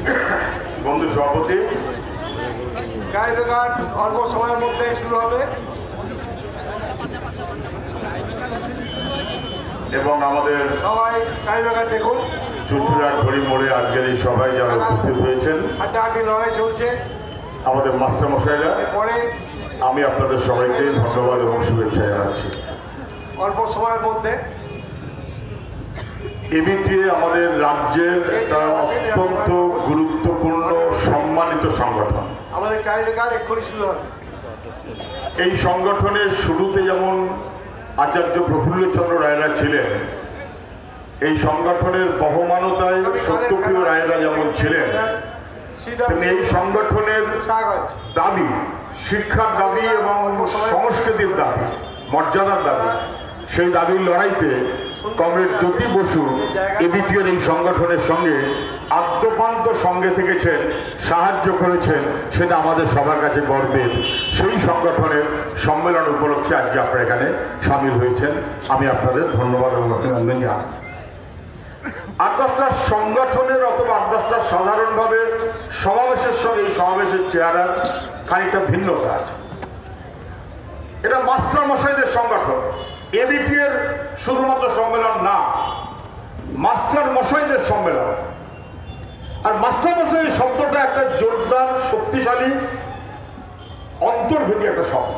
বন্ধু সভাপতি, কায়দাঘাট অল্প সময়ের মধ্যে শুরু হবে এবং আমাদের সবাই কায়দাঘাট দেখুন। চুচুড়ার ঘড়ি মোড়ে আজকের এই সভায় যারা উপস্থিত হয়েছেন, হাড্ডাহাড্ডি লড়াই চলছে আমাদের মাস্টারমশাইরা, পরে আমি আপনাদের সবাইকে ধন্যবাদ এবং শুভেচ্ছা জানাচ্ছি। অল্প সময়ের মধ্যে এবিটিএ আমাদের রাজ্যের একটা অত্যন্ত গুরুত্বপূর্ণ সম্মানিত সংগঠন। আমাদের কায়দাঘাট এক্ষুনি শুরু হবে। এই সংগঠনের শুরুতে যেমন আচার্য প্রফুল্লচন্দ্র রায়রা ছিলেন, এই সংগঠনের বহমানতায় সত্যপ্রিয় রায়রা যেমন ছিলেন, তেমনি এই সংগঠনের দাবি, শিক্ষার দাবি এবং সংস্কৃতির দাবি, মর্যাদার দাবি, সেই দাবির লড়াইতে কমরেড জ্যোতি বসু এবিটিএর এই সংগঠনের সঙ্গে আদ্যপান্ত সঙ্গে থেকেছেন, সাহায্য করেছেন, সেটা আমাদের সবার কাছে গর্বের। সেই সংগঠনের সম্মেলন উপলক্ষে আজকে আপনারা এখানে সামিল হয়েছেন, আমি আপনাদের ধন্যবাদ এবং অভিনন্দন জানাই। 8-10টা সংগঠনের অথবা 8-10টা সাধারণভাবে সমাবেশের সঙ্গে এই সমাবেশের চেহারার খানিকটা ভিন্নতা আছে। এটা মাস্টার মশাইদের সংগঠন, এবিটিএর শুধুমাত্র সম্মেলন না, মাস্টার মশাইদের সম্মেলন। আর মাস্টার মশাই শব্দটা একটা জোরদার, শক্তিশালী, অন্তর্ভেদী একটা শব্দ।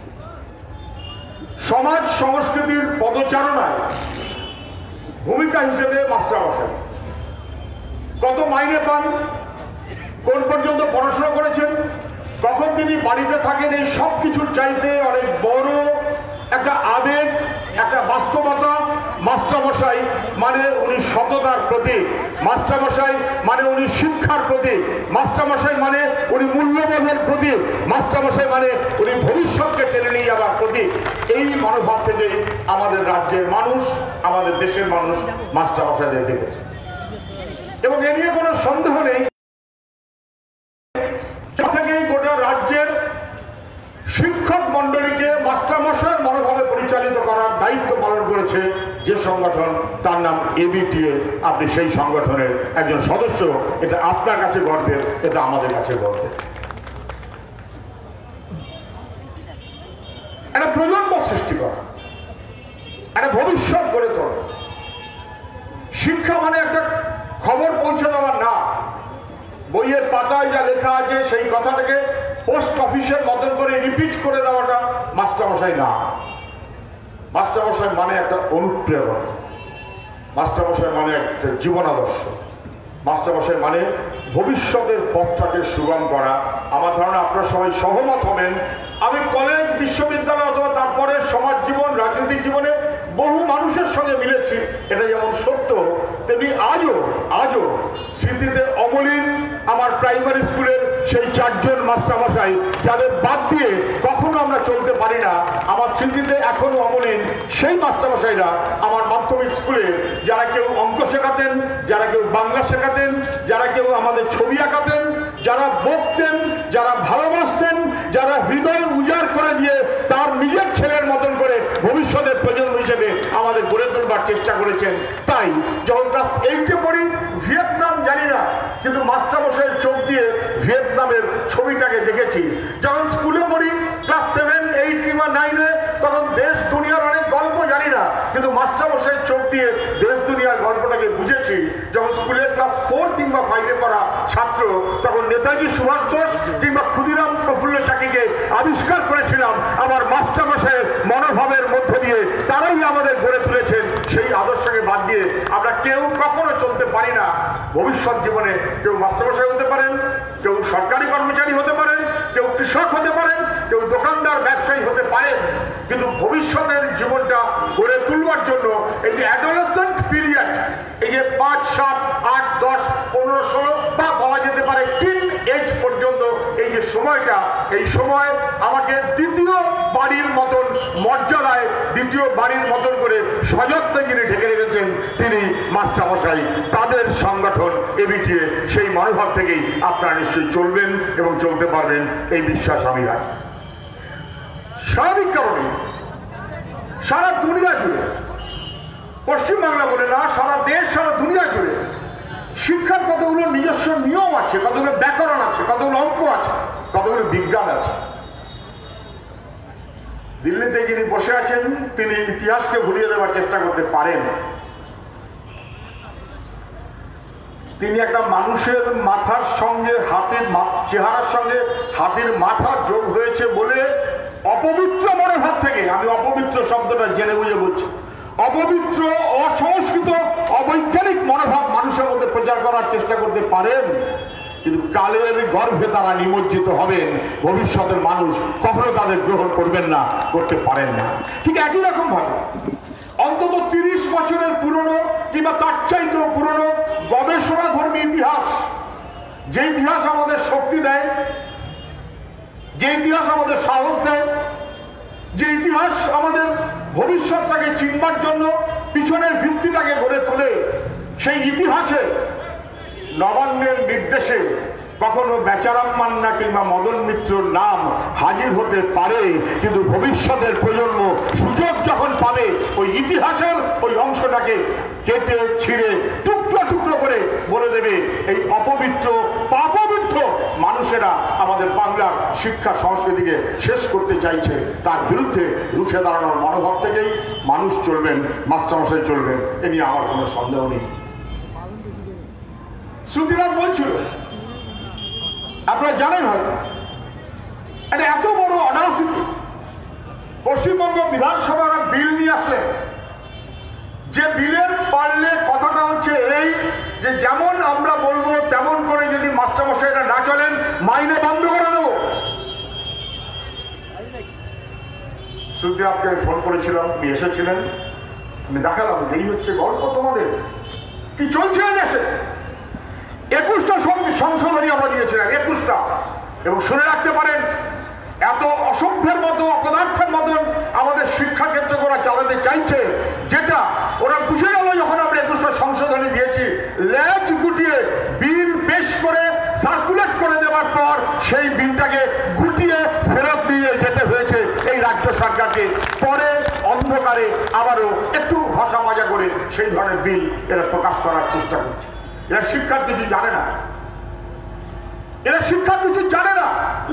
সমাজ সংস্কৃতির পদচারণায় ভূমিকা হিসেবে মাস্টার মশাই কত মাইনে পান, কোন পর্যন্ত পড়াশোনা করেছেন, কখন তিনি বাড়িতে থাকেন, এই সব কিছুর চাইতে অনেক বড় একটা আবেগ, একটা বাস্তবতা। মাস্টারমশাই মানে উনি সততার প্রতীক, মাস্টারমশাই মানে উনি শিক্ষার প্রতীক, মাস্টারমশাই মানে উনি মূল্যবোধের প্রতীক, মাস্টারমশাই মানে উনি ভবিষ্যৎকে টেনে নিয়ে যাওয়ার প্রতীক। এই মনোভাব থেকে আমাদের রাজ্যের মানুষ, আমাদের দেশের মানুষ মাস্টারমশাইদের দেখেছে এবং এ নিয়ে কোনো সন্দেহ নেই। গোটা রাজ্যের শিক্ষক মন্ডলীকে মাস্টারমশাইয়ের মনোভাবে পরিচালিত করার দায়িত্ব পালন করেছে যে সংগঠন, তার নাম এবিটিএ। আপনি সেই সংগঠনের একজন সদস্য, এটা আপনার কাছে গর্বের, এটা আমাদের কাছে গর্বের। একটা প্রজন্ম সৃষ্টি করা, একটা ভবিষ্যৎ গড়ে তোলা। শিক্ষা মানে একটা খবর পৌঁছে দেওয়ার না, বইয়ের পাতায় যা লেখা আছে সেই কথাটাকে পোস্ট অফিসের মতন করে রিপিট করে দেওয়াটা মাস্টারমশাই না। মাস্টারমশাই মানে একটা অনুপ্রেরণা, মাস্টারমশাই মানে একটা জীবন আদর্শ, মাস্টারমশাই মানে ভবিষ্যতের পথটাকে সুগম করা। আমার ধারণা আপনারা সবাই সহমত হবেন। আমি কলেজ, বিশ্ববিদ্যালয় অথবা তারপরে সমাজ জীবন, রাজনৈতিক জীবনে বহু মানুষের সঙ্গে মিলেছি, এটা যেমন সত্য তেমনি আজও স্মৃতিতে অমলিন আমার প্রাইমারি স্কুলের সেই 4 জন মাস্টারমশাই, যাদের বাদ দিয়ে কখনো আমরা চলতে পারি না। আমার স্মৃতিতে এখনো অমলিন সেই মাস্টারমশাইরা আমার মাধ্যমিক স্কুলে, যারা কেউ অঙ্ক শেখাতেন, যারা কেউ বাংলা শেখাতেন, যারা কেউ আমাদের ছবি আঁকাতেন, যারা বকতেন, যারা ভালোবাসতেন, যারা হৃদয় উজাড় করে দিয়ে তার নিজের ছেলের মতন করে ভবিষ্যতের প্রজন্ম হিসেবে আমাদের গড়ে তোলবার চেষ্টা করেছেন। তাই যখন ক্লাস 8-এ পড়ি, ভিয়েতনাম জানি না, কিন্তু মাস্টারমশাইয়ের চোখ দিয়ে ভিয়েতনামের ছবিটাকে দেখেছি। যখন স্কুলে পড়ি ক্লাস 7, 8 কিংবা 9-এ, তখন দেশ দুনিয়ার অনেক গল্প জানি না, কিন্তু মাস্টারমশাইয়ের চোখ দিয়ে দেশ দুনিয়ার গল্পটাকে বুঝেছি। যখন স্কুলের ক্লাস 4 কিংবা 5-এ পড়া ছাত্র, তখন নেতাজি সুভাষ বোস কিংবা ক্ষুদিরাম প্রফুল্ল চাকিকে আবিষ্কার করেছিলাম আমার মাস্টারমশাইয়ের মনোভাবের মধ্য দিয়ে। তারাই আমাদের গড়ে তুলেছেন। সেই আদর্শকে বাদ দিয়ে আমরা কেউ কখনো চলতে পারি না। ভবিষ্যৎ জীবনে কেউ মাস্টারমশাই হতে পারেন, কেউ সরকারি কর্মচারী হতে পারেন, কেউ কৃষক হতে পারেন, কেউ দোকানদার, ব্যবসায়ী হতে পারেন, কিন্তু ভবিষ্যতের জীবনটা গড়ে তুলবার জন্য এই যে অ্যাডোলেসেন্ট পিরিয়ড, এই যে 5, 7, 8, 10, 15, 16 বা বলা যেতে পারে টিন এজ পর্যন্ত এই যে সময়টা, এই সময় আমাকে দ্বিতীয় বাড়ির মতন মর্যাদায়, দ্বিতীয় বাড়ির মতন করে সযত্নে যিনি ঢেকে রেখেছেন তিনি মাস্টারমশাই। তাদের সংগঠন এবিটিএ, সেই মনোভাব থেকেই আপনারা নিশ্চয়ই চলবেন এবং চলতে পারবেন, এই বিশ্বাস আমি রাখি। স্বাভাবিক কারণে সারা দুনিয়া জুড়ে, পশ্চিমবাংলা বলে না, সারা দেশ, সারা দুনিয়া জুড়ে শিক্ষার কতগুলো নিজস্ব নিয়ম আছে, কতগুলো ব্যাকরণ আছে, কতগুলো অঙ্ক আছে, কতগুলো বিজ্ঞান আছে। দিল্লিতে যিনি বসে আছেন তিনি ইতিহাসকে ভুলিয়ে দেওয়ার চেষ্টা করতে পারেন। তিনি একটা মানুষের মাথার সঙ্গে হাতির চেহারার সঙ্গে হাতির মাথা যোগ হয়েছে বলে অপবিত্র মনোভাব থেকে, আমি অপবিত্র শব্দটা জেনে বুঝে বলছি, অপবিত্র, অসংস্কৃত, অবৈজ্ঞানিক মনোভাব মানুষের মধ্যে প্রচার করার চেষ্টা করতে পারেন, কিন্তু কালের গর্ভে তারা নিমজ্জিত হবেন। ভবিষ্যতের মানুষ কখনো তাদের গ্রহণ করবেন না, করতে পারেন না। ঠিক একই রকম ভাবে অন্তত 30 বছরের পুরনো কিংবা তার চাইতেও পুরনো গবেষণাধর্মী ইতিহাস, যে ইতিহাস আমাদের শক্তি দেয়, যে ইতিহাস আমাদের সাহস দেয়, যে ইতিহাস আমাদের ভবিষ্যৎটাকে চিনবার জন্য পিছনের ভিত্তিটাকে গড়ে তোলে, সেই ইতিহাসে নবান্নের নির্দেশে কখনো বেচারাম মান্না কিংবা মদন মিত্রর নাম হাজির হতে পারে, কিন্তু ভবিষ্যতের প্রজন্ম সুযোগ যখন পাবে ওই ইতিহাসের ওই অংশটাকে কেটে ছিঁড়ে টুকরো টুকরো করে বলে দেবে এই অপবিত্র পাপবিত্র মানুষেরা আমাদের বাংলার শিক্ষা সংস্কৃতিকে শেষ করতে চাইছে। তার বিরুদ্ধে রুখে দাঁড়ানোর মনোভাব থেকেই মানুষ চলবেন, মাস্টারমশাই চলবেন, এ নিয়ে আমার কোনো সন্দেহ নেই। শ্রুতিরাজ বলছিল, আপনারা জানেন হয়তো, একটা এত বড় অনাউন্সমেন্ট পশ্চিমবঙ্গ বিধানসভার বিল নিয়ে আসলেন, যে বিলের পারলে কথাটা হচ্ছে এই যে যেমন আমরা বলবো তেমন করে যদি মাস্টারমশাইরা না চলেন মাইনে বন্ধ করে দেবো। শ্রুতিরাজকে ফোন করেছিলাম, আপনি এসেছিলেন, আমি দেখালাম যে এই হচ্ছে গল্প, তোমাদের কি চলছে দেশে। 21টা সংশোধনী আমরা দিয়েছিলাম, 21টা, এবং শুনে রাখতে পারেন এত অসভ্যের মতো অপদার্থের মতন আমাদের শিক্ষাক্ষেত্রে ওরা চালাতে চাইছে, যেটা ওরা বুঝে গেল যখন আমরা 21টা সংশোধনী দিয়েছি, লেজ গুটিয়ে বিল পেশ করে সার্কুলেট করে দেওয়ার পর সেই বিলটাকে গুটিয়ে ফেরত দিয়ে যেতে হয়েছে এই রাজ্য সরকারকে। পরে অন্ধকারে আবারও একটু ভাষা মজা করে সেই ধরনের বিল এরা প্রকাশ করার চেষ্টা করছে। এরা শিক্ষার কিছু জানে না, এরা শিক্ষার কিছু জানে না।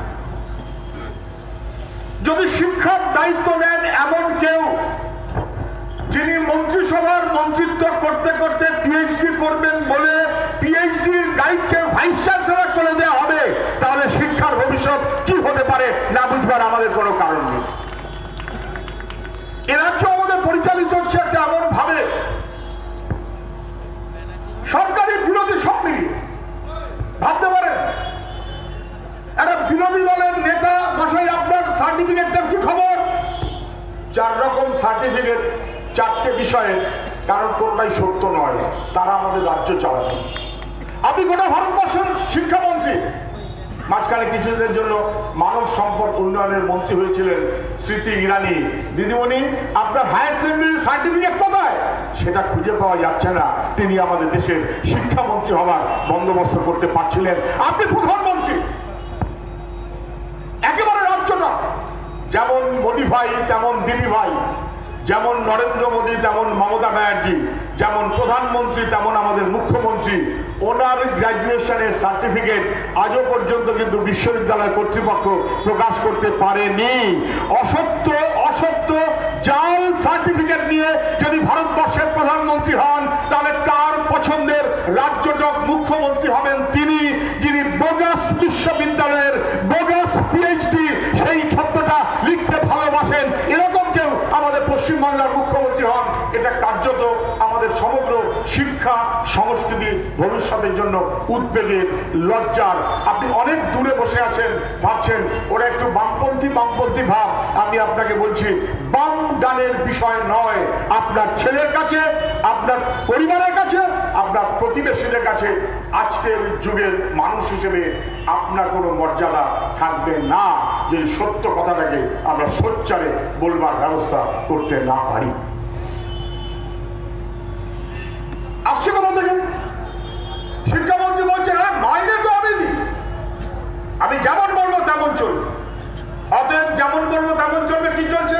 যদি শিক্ষার দায়িত্ব নেন এমন কেউ যিনি মন্ত্রিসভার মন্ত্রিত্ব করতে করতে পিএইচডি করবেন বলে পিএইচডির গাইডকে ভাইস চ্যান্সেলর করে দেওয়া হবে, তাহলে শিক্ষার ভবিষ্যৎ কি হতে পারে না বুঝবার আমাদের কোনো কারণ নেই। এ রাজ্য আমাদের পরিচালিত হচ্ছে একটা এমন ভাবে সরকারি বিরোধী সব মিলিয়ে। ভাবতে পারেন একটা বিরোধী দলের নেতা মশাই, আপনার সার্টিফিকেটটার কি খবর? 4 রকম সার্টিফিকেট 4টে বিষয়ে, কারণ কোনটাই সত্য নয়, তারা আমাদের রাজ্য চালাচ্ছে। আপনি গোটা ভারতবর্ষের শিক্ষামন্ত্রী, মাঝখানে কিছুদিনের জন্য মানব সম্পদ উন্নয়নের মন্ত্রী হয়েছিলেন স্মৃতি ইরানি। দিদিমণি, আপনার হায়ার সেকেন্ডারি সার্টিফিকেট কোথায়? সেটা খুঁজে পাওয়া যাচ্ছে না। তিনি আমাদের দেশের শিক্ষামন্ত্রী হওয়ার বন্দোবস্ত করতে পারছিলেন। আপনি প্রধানমন্ত্রী, একেবারে রাজ্যটা যেমন মোদী ভাই তেমন দিদি ভাই, যেমন নরেন্দ্র মোদী তেমন মমতা ব্যানার্জি, যেমন প্রধানমন্ত্রী তেমন আমাদের মুখ্যমন্ত্রী, ওনার গ্র্যাজুয়েশনের সার্টিফিকেট আজও পর্যন্ত কিন্তু বিশ্ববিদ্যালয় কর্তৃপক্ষ প্রকাশ করতে পারেনি। অসত্য অসত্য জাল সার্টিফিকেট নিয়ে যদি ভারতবর্ষের প্রধানমন্ত্রী হন, তাহলে তার পছন্দের রাজ্যটক মুখ্যমন্ত্রী হবেন তিনি, যিনি বোগাস বিশ্ববিদ্যালয়ের বোগাস পিএইচডি সেই শব্দটা লিখতে ভালোবাসেন। এরকম কেউ আমাদের পশ্চিমবাংলার মুখ্যমন্ত্রী হন, এটা কার্যত আমাদের সমগ্র শিক্ষা সংস্কৃতি ভবিষ্যতের জন্য উদ্বেগের, লজ্জার। আপনি অনেক দূরে বসে আছেন, ভাবছেন ওরা একটু বামপন্থী বামপন্থী ভাব। আমি আপনাকে বলছি, বাম ডানের বিষয় নয়। আপনার ছেলের কাছে, আপনার পরিবারের কাছে, আপনার প্রতিবেশীদের কাছে আজকের যুগের মানুষ হিসেবে আপনার কোনো মর্যাদা থাকবে না যদি সত্য কথাটাকে আমরা সোচ্চারে বলবার ব্যবস্থা করতে না পারি। আসছে কথা থেকে শিক্ষামন্ত্রী বলছেন, হ্যাঁ মাইনে তো আমি দিই, আমি যেমন বলবো তেমন চলবে। অতএব যেমন বলবো তেমন চলবে। কি চলছে?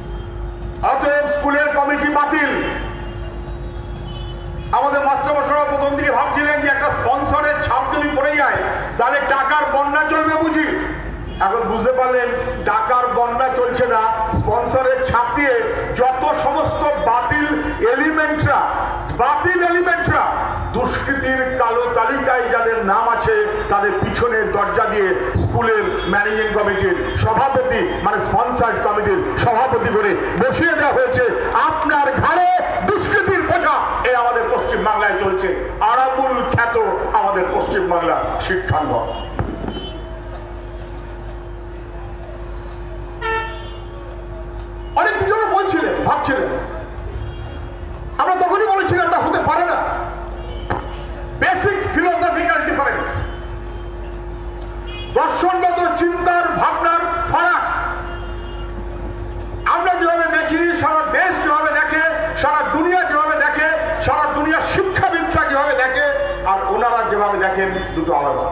অতএব স্কুলের কমিটি বাতিল। আমাদের মাস্টারমশাইরা প্রথম দিকে ভাবছিলেন যে একটা স্পন্সরের ছাপ যদি পড়ে যায় তাহলে টাকার বন্যা চলবে বুঝি। এখন বুঝতে পারলেন টাকার বন্যা চলছে না, স্পন্সরের ছাপ দিয়ে যত সমস্ত বাতিল এলিমেন্টরা দুষ্কৃতির কালো তালিকায় যাদের নাম আছে তাদের পিছনে দরজা দিয়ে স্কুলের ম্যানেজিং কমিটির সভাপতি মানে স্পন্সার্ড কমিটির সভাপতি করে বসিয়ে দেওয়া হয়েছে। আপনার ঘাড়ে দুষ্কৃতির বোঝা এ আমাদের পশ্চিম বাংলায় চলছে। আরাবুল খ্যাত আমাদের পশ্চিম বাংলা শিক্ষাঙ্গন। অনেক কিছু বলছিলেন, ভাবছিলেন, আমরা তখনই বলেছিলাম এটা হতে পারে না। বেসিক ফিলোসফিক্যাল ডিফারেন্স, দর্শনগত চিন্তার ভাবনার ফারাক। আমরা যেভাবে দেখি, সারা দেশ যেভাবে দেখে, সারা দুনিয়া যেভাবে দেখে, সারা দুনিয়ার শিক্ষাবিদরা যেভাবে দেখে, আর ওনারা যেভাবে দেখেন দুটো আলাদা।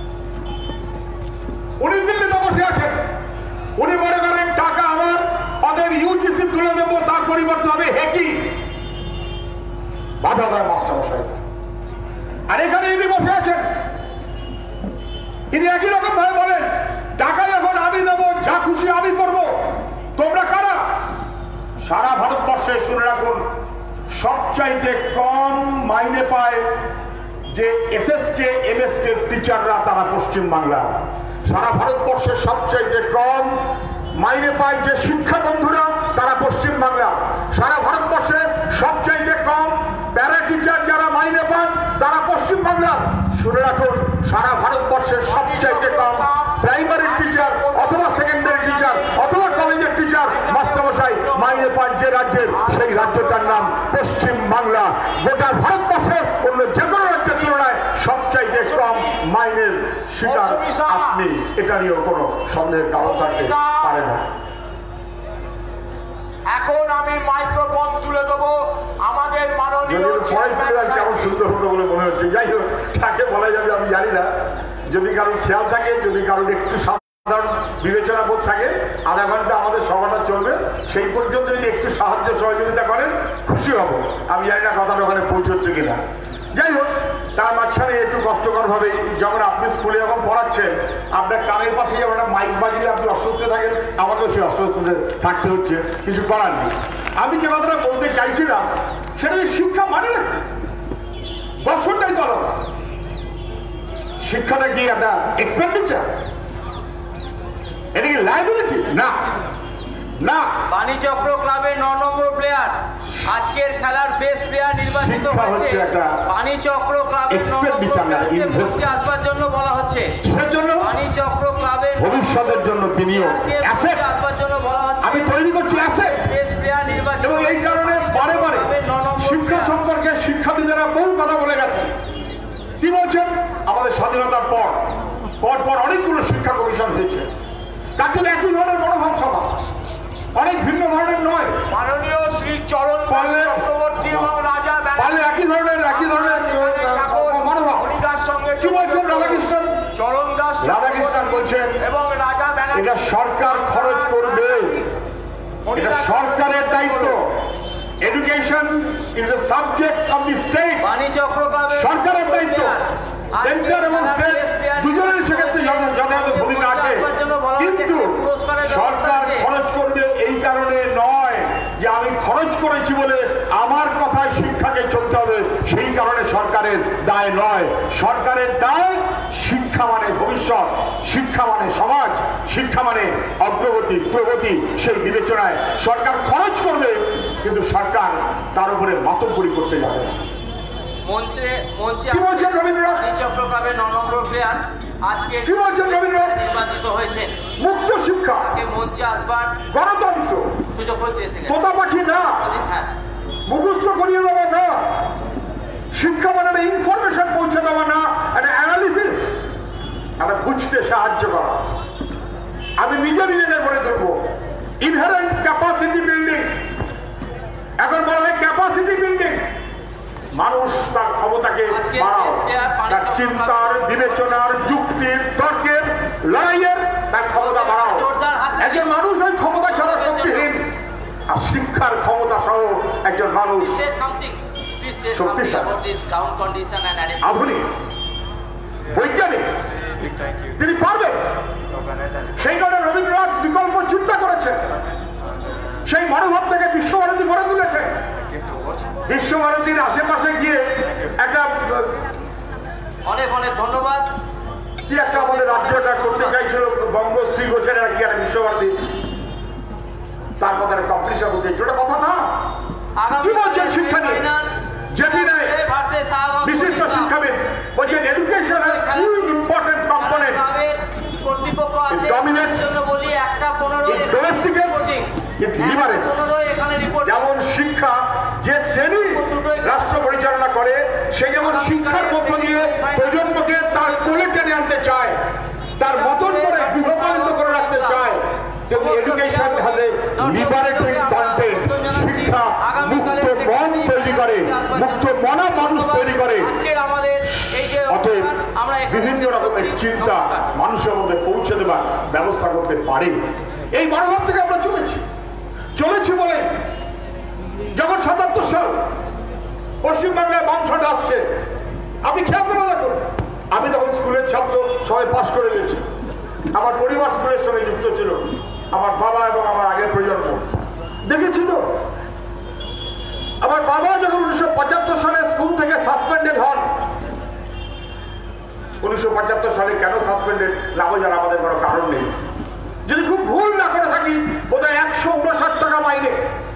উনি দিল্লিতে বসে আছেন, উনি মনে করেন টাকা আমার ওদের ইউজিসি তুলে দেবো, তার পরিবর্তে হবে হেকি, বাধা দেয় মাস্টারমশাই। আর এখানে ইনি বসে আছেন, ইনি একই রকম ভাবে বলেন টাকা যখন আমি দেবো যা খুশি আমি করবো, তোমরা কারা? সারা ভারতবর্ষে শুনে রাখুন, সবচাইতে কম মাইনে পায় যে এসএসকে এমএসকে টিচাররা, তারা পশ্চিম বাংলা। সারা ভারতবর্ষে সবচাইতে কম মাইনে পায় যে শিক্ষা বন্ধুরা, তারা পশ্চিম বাংলা। সারা ভারতবর্ষে সবচাইতে কম প্যারা টিচার যারা মাইনে পান তারা পশ্চিম বাংলা। শুনে রাখুন, সারা ভারতবর্ষের সবচাইতে কম প্রাইমারি টিচার অথবা সেকেন্ডারি টিচার অথবা কলেজের টিচার মাস্টারমশাই মাইনে পান যে রাজ্যের, সেই রাজ্যটার নাম পশ্চিম বাংলা। গোটা ভারতবর্ষের অন্য যে কোনো রাজ্যের তুলনায় সবচাইতে কম মাইনের শিকার আপনি, এটা নিয়েও কোনো সন্দেহের কারণ থাকতে পারে না। এখন আমি মাইক্রোফোন তুলে দেবো আমাদের মাননীয় কেমন সুন্দর হতো বলে মনে হচ্ছে। যাই হোক, তাকে বলা যাবে আমি জানি না। যদি কারোর খেয়াল থাকে, যদি কারোর একটু সাধারণ বিবেচনা বোধ থাকে, আধা ঘন্টা আমাদের সভাটা চলবে, সেই পর্যন্ত যদি একটু সাহায্য সহযোগিতা করেন খুশি হব। আমি জানি না কথাটা ওখানে পৌঁছচ্ছে কিনা। যাই হোক, তার মাঝখানে একটু কষ্টকর ভাবে, যখন আপনি স্কুলে যখন পড়াচ্ছেন, আপনার কানের পাশে যখন একটা মাইক বাজিয়ে আপনি অস্বস্তি থাকেন, আমাকেও সেই অস্বস্তিতে থাকতে হচ্ছে, কিছু করার নেই। আমি যে কথাটা বলতে চাইছিলাম সেটা শিক্ষা মানে না, দর্শনটাই তো আলাদা। শিক্ষাটা কি একটা এক্সপেন্ডিচার? এটা কি লাইবিলিটি? না না। বাণীচক্র ক্লাবের 9 নম্বর প্লেয়ার, আজকের খেলার বেস্ট প্লেয়ার নির্বাচিত হয়েছে। বাণীচক্র ক্লাবের 9 নম্বর প্লেয়ারকে মঞ্চে আসবার জন্য বলা হচ্ছে। কিসের জন্য? বাণীচক্র ক্লাবের ভবিষ্যতের জন্য বিনিয়োগ, অ্যাসেট আসবার জন্য বলা হচ্ছে। আমি তৈরি করছি অ্যাসেট। বেস্ট প্লেয়ার নির্বাচিত, এবং এই কারণে বারে বারে শিক্ষা সম্পর্কে শিক্ষাবিদেরা বহু কথা বলে গেছেন। কি বলছেন? আমাদের স্বাধীনতার পর অনেকগুলো শিক্ষা কমিশন হয়েছে, তার জন্য একই ধরনের মনোভাব সভা, অনেক ভিন্ন ধরনের নয়। মাননীয় শ্রী চরণ চক্রবর্তী এবং রাজা পারলে একই ধরনের মনোভাব। কি বলছেন রাধাকৃষ্ণন? চরণ দাস রাধাকৃষ্ণন বলছেন এবং রাজা এটা সরকার খরচ করবে, এটা সরকারের দায়িত্ব। Education is a subject of the state. Banichakra ক্লাবের সরকারের দায়িত্ব। সেন্টার এবং স্টেট দুজনের সেক্ষেত্রে যথাযথ ভূমিকা আছে, কিন্তু সরকার খরচ করবে এই কারণে নয় যে আমি খরচ করেছি বলে আমার কথায় শিক্ষাকে চলতে হবে, সেই কারণে সরকারের দায় নয়। সরকারের দায় শিক্ষা মানে ভবিষ্যৎ, শিক্ষা মানে সমাজ, শিক্ষা মানে অগ্রগতি প্রগতি। সেই বিবেচনায় সরকার খরচ করবে, কিন্তু সরকার তার উপরে মাতব্বরি করতে যাবে না। মঞ্চে কি বলছেন রবীন্দ্রনাথ? বাণীচক্র ক্লাবের 9 নম্বর প্লেয়ার আজকে কি বলছেন রবীন্দ্রনাথ? নির্বাচিত হয়েছেন। মুক্ত শিক্ষা, মঞ্চে আসবার গণতন্ত্র, সুযোগ হতে এসে গেছে। তোতা পাখি না, হ্যাঁ, মুখস্থ করিয়ে দেওয়া না। শিক্ষা মানে ইনফরমেশন পৌঁছে দেওয়া না, একটা অ্যানালিসিস, একটা বুঝতে সাহায্য করা। আমি নিজেকে করে দেবো ইনহারেন্ট ক্যাপাসিটি বিল্ডিং। এখন বলা হয় ক্যাপাসিটি বিল্ডিং, মানুষ তার ক্ষমতাকে বাড়াও, তার চিন্তার, বিবেচনার, যুক্তির, তর্কের, লড়াইয়ের তার ক্ষমতা বাড়াও। একজন মানুষ ওই ক্ষমতা ছাড়া শক্তিহীন, আর শিক্ষার ক্ষমতা সহ একজন মানুষ শক্তিশালী, আধুনিক, বৈজ্ঞানিক, তিনি পারবেন। সেই কারণে রবীন্দ্রনাথ বিকল্প চিন্তা করেছেন, সেই মনোভাব থেকে বিশ্বভারতী গড়ে তুলেছে। বিশ্বভারতীর আশেপাশে গিয়ে একটা অনেক অনেক ধন্যবাদ। কি একটা আমাদের রাজ্যটা করতে চাইছিল বঙ্গশ্রী ঘোষের আর কি একটা বিশ্বভারতী, তার কথা কমপ্লিশন করতে ওটা কথা না। কি বলছেন শিক্ষা নিয়ে? জেপি রায় বিশিষ্ট শিক্ষাবিদ বলছেন education has two important component, কর্তৃপক্ষ it dominates, বলি একটা 15 it domesticates, it liberates। যেমন শিক্ষা যে শ্রেণী রাষ্ট্র পরিচালনা করে, সে যেমন শিক্ষার মধ্য দিয়ে প্রজন্মকে তার কোলে টেনে আনতে চায়, তার মতন করে গৃহপালিত করে রাখতে চায়, তেমনি education has a liberating content. শিক্ষা মুক্ত মন তৈরি করে, মুক্ত মনা মানুষ তৈরি করে। অতএব বিভিন্ন রকমের চিন্তা মানুষের মধ্যে পৌঁছে দেবার ব্যবস্থা করতে পারে। এই মনোভাব থেকে আমরা চলেছি বলে যখন ৭৭ সাল পশ্চিমবাংলায় বামফ্রন্ট আসছে, আপনি খেয়াল করে দেখুন, আমি তখন স্কুলের ছাত্র, সবাই পাশ করে গেছি। আমার পরিবার স্কুলের সঙ্গে যুক্ত ছিল, আমার বাবা এবং আমার আগের প্রজন্ম দেখেছি। তো আমার বাবা যখন 1975 সালে স্কুল থেকে সাসপেন্ডেড হন, 1975 সালে কেন সাসপেন্ডেড না বোঝার আমাদের কোনো কারণ নেই। যদি খুব ভুল না করে থাকি, বোধহয় 159 টাকা মাইনে।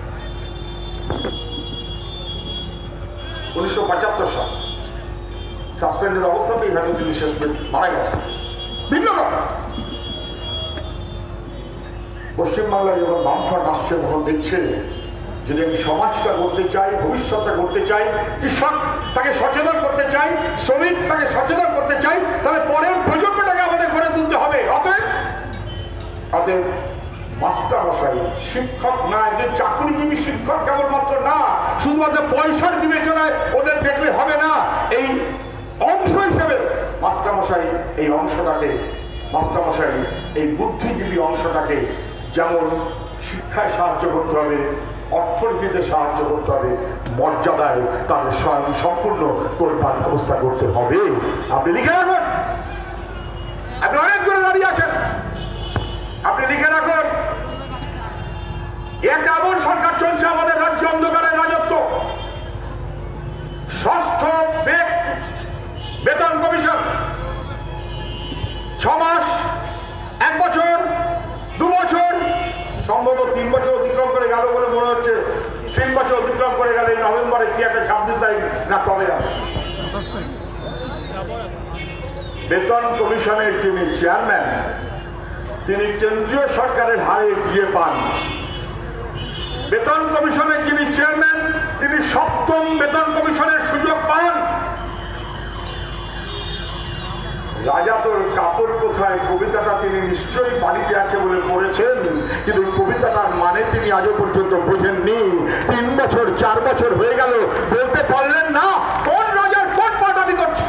1975 সাল সাসপেন্ডেড অবস্থাতেই হয়তো তিনি শেষ মারা গেছেন। ভিন্ন কথা, পশ্চিমবাংলায় যখন বামফ্রন্ট আসছে তখন দেখছে যদি আমি সমাজটা করতে চাই, ভবিষ্যৎটা করতে চাই, কৃষক তাকে সচেতন করতে চাই, শ্রমিক তাকে সচেতন করতে চাই, তাহলে পরের প্রজন্মটাকে আমাদের গড়ে তুলতে হবে। অতএব মাস্টার মশাই, শিক্ষক না, একজন চাকরিজীবী শিক্ষক কেবলমাত্র না, শুধুমাত্র পয়সার বিবেচনায় ওদের দেখলে হবে না। এই অংশ হিসেবে মাস্টারমশাই এই অংশটাকে, মাস্টারমশাই এই বুদ্ধিজীবী অংশটাকে যেমন শিক্ষায় সাহায্য করতে হবে, অর্থনীতিতে সাহায্য করতে হবে, মর্যাদায় তাদের স্বয়ং সম্পূর্ণ করবার ব্যবস্থা করতে হবে। আপনি লিখে রাখুন, আপনি অনেক দূরে দাঁড়িয়ে আছেন, আপনি লিখে রাখুন, একটা এমন সরকার চলছে আমাদের রাজ্যে, অন্ধকারের রাজত্ব। ষষ্ঠ বেতন কমিশন 6 মাস, 1 বছর, 2 বছর, সম্ভবত 3 বছর অতিক্রম করে গেল বলে মনে হচ্ছে। 3 বছর অতিক্রম করে গেলে এই নভেম্বরে কি একটা 26 তারিখ না কবে যাবে। বেতন কমিশনের যিনি চেয়ারম্যান, তিনি কেন্দ্রীয় সরকারের হারে দিয়ে পান। বেতন কমিশনের যিনি চেয়ারম্যান, তিনি 7ম বেতন কমিশনের সুযোগ পান। রাজা তোর কাপড় কোথায় কবিতাটা তিনি নিশ্চয়ই পানিতে আছে বলে পড়েছেন, কিন্তু কবিতাটার মানে তিনি আজও পর্যন্ত বোঝেননি। 3 বছর 4 বছর হয়ে গেল, বলতে পারলেন না কোন রাজার কোন পাঠানি করছে।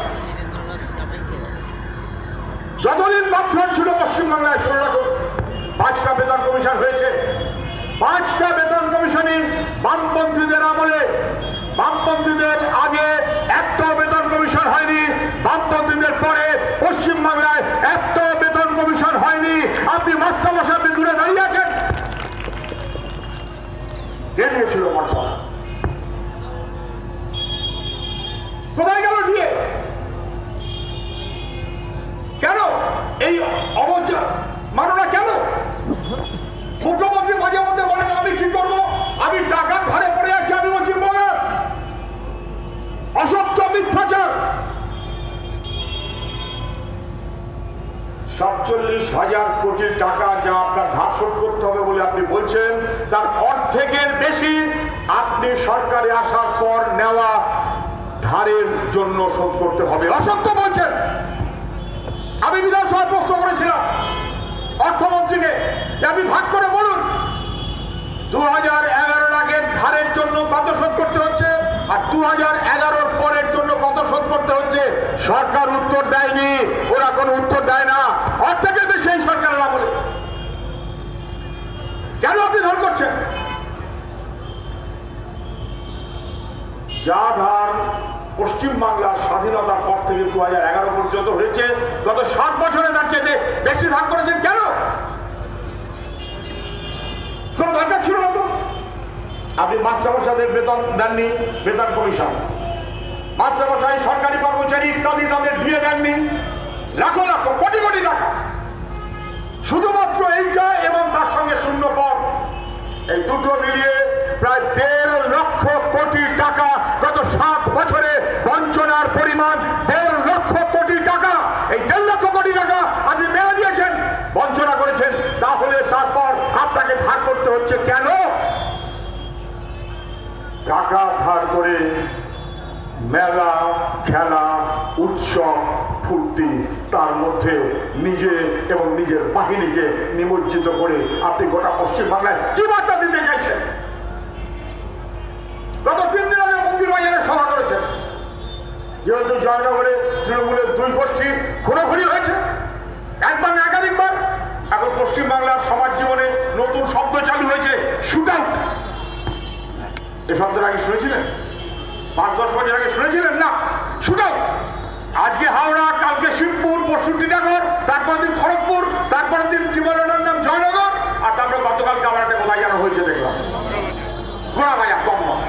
যতদিন বামফ্রন্ট ছিল পশ্চিমবাংলায়, শুনে রাখুন, 5টা বেতন কমিশন হয়েছে। 5টা বেতন কমিশনই বামপন্থীদের আমলে। বামপন্থীদের আগে একটাও বেতন কমিশন হয়নি, বামপন্থীদের পরে পশ্চিমবাংলায় একটাও বেতন কমিশন হয়নি। আপনি মাস্টারমশাই, আপনি দূরে দাঁড়িয়ে আছেন। কে দিয়েছিল মর্যাদা? কোথায় গেল দিয়ে? কেন এই অবজ্ঞা মাননা? কেন মুখ্যমন্ত্রী মাঝে মধ্যে বলেন আমি কি করবো, আমি টাকার ধারে পড়ে আছি, আমি বলছি বোনাস, অসত্য, মিথ্যাচার। 47,000 কোটি টাকা যা আপনার ধার শোধ করতে হবে বলে আপনি বলছেন, তার অর্ধেকের বেশি আপনি সরকারে আসার পর নেওয়া ধারের জন্য শোধ করতে হবে। অসত্য বলছেন। আমি বিধানসভায় প্রশ্ন করেছিলাম অর্থমন্ত্রীকে, আপনি ভাগ করে বলুন 2011 আগের ধারের জন্য কত শোধ করতে হচ্ছে আর 2011 পরের জন্য কত শোধ করতে হচ্ছে। সরকার উত্তর দেয়নি, ওরা কোনো উত্তর দেয় না। অর্ধেকের বেশি এই সরকারের আমলে। কেন আপনি ধর করছেন? যা ধার পশ্চিমবাংলার স্বাধীনতার পর থেকে 2011 পর্যন্ত হয়েছে, গত 7 বছরে তার চেয়ে বেশি ধার করেছেন কেন? কোনো দরকার ছিল না তো। আপনি মাস্টারমশাইদের বেতন দেননি, বেতন কমিশন, মাস্টারমশাই সরকারি কর্মচারী ইত্যাদি তাদের দিয়ে দেননি, লাখো লাখো কোটি কোটি টাকা শুধুমাত্র এইটা এবং তার সঙ্গে শূন্য পদ, এই দুটো মিলিয়ে প্রায় 1.5 লক্ষ কোটি টাকা গত 7 বছরে বঞ্চনার পরিমাণ 1.5 লক্ষ কোটি টাকা। এই 1.5 লক্ষ কোটি টাকা আপনি মেরে দিয়েছেন, বঞ্চনা করেছেন, তাহলে তারপর আপনাকে ধার করতে হচ্ছে কেন? টাকা ধার করে মেলা, খেলা, উৎসব, ফুর্তি, তার মধ্যে নিজে এবং নিজের বাহিনীকে নিমজ্জিত করে আপনি গোটা পশ্চিমবাংলায় কি বার্তা দিতে চাইছেন? গত 3 দিন আগে মন্দির বাজারে সভা করেছেন, যেহেতু জয়নগরে তৃণমূলের 2 গোষ্ঠী খুনোখুনি হয়েছে একবার না একাধিকবার, এখন পশ্চিমবাংলার সমাজ জীবনে নতুন শব্দ চালু হয়েছে, শুট আউট। এই শব্দটা আগে শুনেছিলেন? 5-10 বছর আগে শুনেছিলেন না? Shoot out. আজকে হাওড়া, কালকে শিবপুর, পরশু টিটাগড়, তারপরের দিন খড়গপুর, তারপরের দিন কি বলে ওনার নাম জয়নগর, আর তারপরে গতকালকে আবার একটা কোথায় যেন হয়েছে দেখলাম ঘোড়া বাজার দমদম।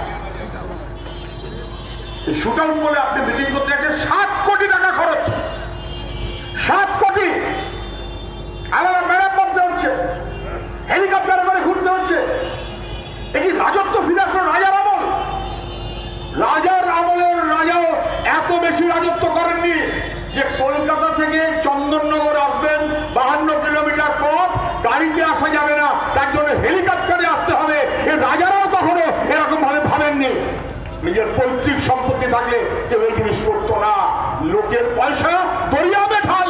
এই শুট আউট বলে আপনি মিটিং করতে যাচ্ছেন, 7 কোটি টাকা খরচ, 7 কোটি। আলাদা ম্যারাপ করতে হচ্ছে, হেলিকপ্টারে করে ঘুরতে হচ্ছে। এই কি রাজত্ব ফিরে আসলো রাজার আমল? রাজার আমলের রাজাও এত বেশি রাজত্ব করেননি যে কলকাতা থেকে চন্দননগর আসবেন 52 কিলোমিটার পথ, গাড়িতে আসা যাবে না, তার জন্য হেলিকপ্টারে আসতে হবে। এই রাজারাও কখনো এরকম ভাবে ভাবেননি। নিজের পৈতৃক সম্পত্তি থাকলে কেউ এই জিনিস করতো না। লোকের পয়সা দরিয়া বেঠাল,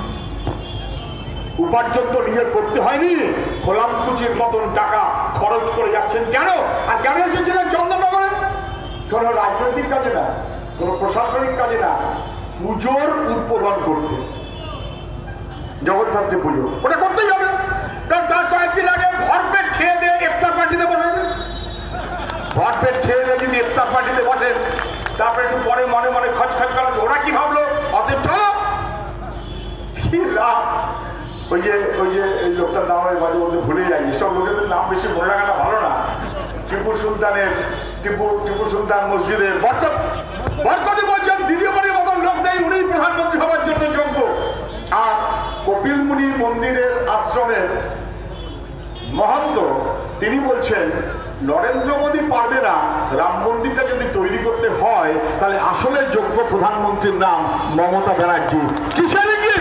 উপার্জন তো নিজের করতে হয়নি, খোলামকুচির মতন টাকা খরচ করে যাচ্ছেন কেন? আর কেন এসেছিলেন চন্দননগরে? কোনো রাজনৈতিক কাজে না, কোনো প্রশাসনিক কাজে না, পুজোর উদ্বোধন করতে, জগদ্ধাত্রী পুজো, ওটা করতেই হবে। কারণ তার কয়েকদিন আগে ভরপেট খেয়ে দিয়ে ইফতার পার্টিতে বসেছেন। ভরপেট খেয়ে দিয়ে যদি ইফতার পার্টিতে বসেন, তারপরে একটু পরে মনে মনে খচখচ করা, ওরা কি ভাবলো? অথচ কি লাভ? ওই যে এই লোকটার নাম হয় মাঝে মধ্যে ভুলে যাই, এসব লোকেদের নাম বেশি মনে রাখাটা ভালো না। টিপু সুলতান মসজিদের বরকতি বলছেন দ্বিতীয়বারের মতন লোক নেই, উনি প্রধানমন্ত্রী হওয়ার জন্য যোগ্য। আর কপিলমুনি মন্দিরের আশ্রমের মহন্ত তিনি বলছেন নরেন্দ্র মোদী পারবে না, রাম মন্দিরটা যদি তৈরি করতে হয় তাহলে আসলে যোগ্য প্রধানমন্ত্রীর নাম মমতা ব্যানার্জি। কিসের ইঙ্গিত?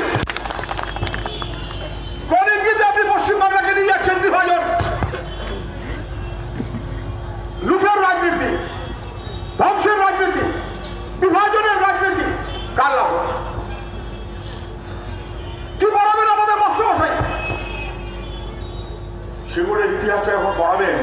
কোন ইঙ্গিতে আপনি পশ্চিমবাংলাকে নিয়ে যাচ্ছেন বিভাজন? লুটের রাজনীতি, ধ্বংসের রাজনীতি, বিভাজনের রাজনীতি কার লাভ হচ্ছে? কি পড়াবেন আমাদের মাস্টারমশাই? সেগুলোর ইতিহাসটা এখন পড়াবেন।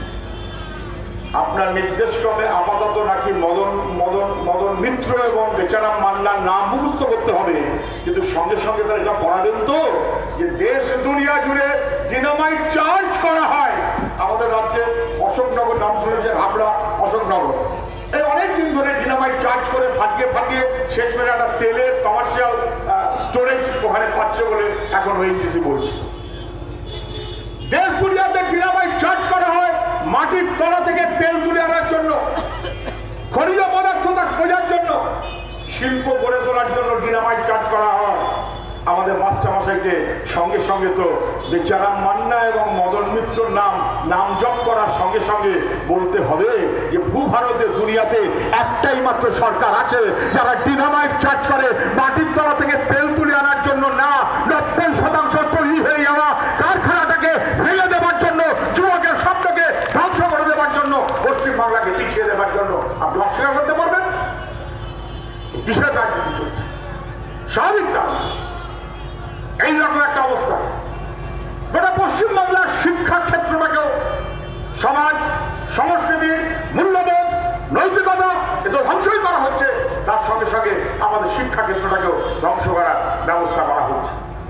আপনার নির্দেশক্রমে আপাতত নাকি মদন মিত্র এবং বেচারাম মান্নার নাম মুখস্থ করতে হবে, কিন্তু সঙ্গে সঙ্গে তারা এটা পড়াবেন তো যে দেশ দুনিয়া জুড়ে ডিনামাইট চার্জ করা হয়। আমাদের রাজ্যে অশোকনগর নাম শুনেছেন, হাবড়া অশোকনগর, এই অনেকদিন ধরে ডিনামাইট চার্জ করে ফাটিয়ে শেষ মেরে একটা তেলের কমার্শিয়াল স্টোরেজ ওখানে পাচ্ছে বলে এখন ওএনজিসি বলছে। দেশ দুনিয়াতে ডিনামাইট চার্জ করা হয় মাটির তলা থেকে তেল তুলে আনার জন্য, খনিজ পদার্থ খোঁজার জন্য, শিল্প গড়ে তোলার জন্য ডিনামাইট চার্জ করা হয়। আমাদের মাস্টারমশাইকে সঙ্গে সঙ্গে তো বেচারাম মান্না এবং মদন মিত্রর নাম জপ করার সঙ্গে সঙ্গে বলতে হবে যে ভূভারতের দুনিয়াতে একটাই মাত্র সরকার আছে যারা ডিনামাইট চার্জ করে মাটির তলা থেকে তেল তুলে আনার জন্য না, 90% তৈরি হয়ে যাওয়া কারখানাটাকে ফেলে দেওয়ার জন্য, যুবকের শব্দকে ধ্বংস করে দেওয়ার জন্য, পশ্চিমবাংলাকে পিছিয়ে দেওয়ার জন্য। আপনি অস্বীকার করতে পারবেন? কিসের রাজনীতি চলছে? স্বাভাবিক না এইরকম একটা অবস্থা। গোটা পশ্চিমবাংলার শিক্ষা ক্ষেত্রটাকেও সমাজ, সংস্কৃতি, মূল্যবোধ, নৈতিকতা এটা ধ্বংসই করা হচ্ছে, তার সঙ্গে সঙ্গে আমাদের শিক্ষা ক্ষেত্রটাকেও ধ্বংস করার ব্যবস্থা করা হচ্ছে।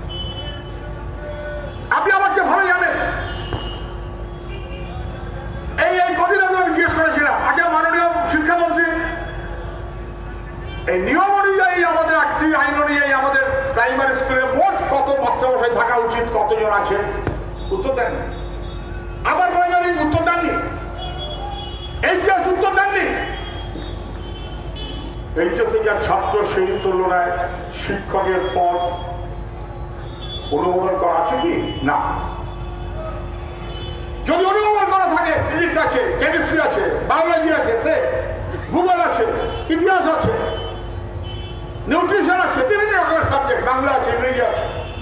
আপনি আমার চেয়ে ভালো জানেন, এই কদিন আগে আমি জিজ্ঞেস করেছিলাম, আচ্ছা মাননীয় শিক্ষামন্ত্রী এই নিয়ম অনুযায়ী আমাদের একটি আইন অনুযায়ী আমাদের প্রাইমারি স্কুলে মোট কত মাস্টারমশাই থাকা উচিত, কতজন আছে? উত্তর দেননি। আবার প্রাইমারি উত্তর দেননি। এইচএস উত্তর দেননি। এইচএসে যার ছাত্র সেই তুলনায় শিক্ষকের পদ অনুমোদন করা আছে কি? না। যদি অনুমোদন করা থাকে, ফিজিক্স আছে, কেমিস্ট্রি আছে, বায়োলজি আছে, ভূগোল আছে, ইতিহাস আছে, নিউট্রিশন আছে, বিভিন্ন রকমের সাবজেক্ট, বাংলা আছে, ইংরেজি আছে,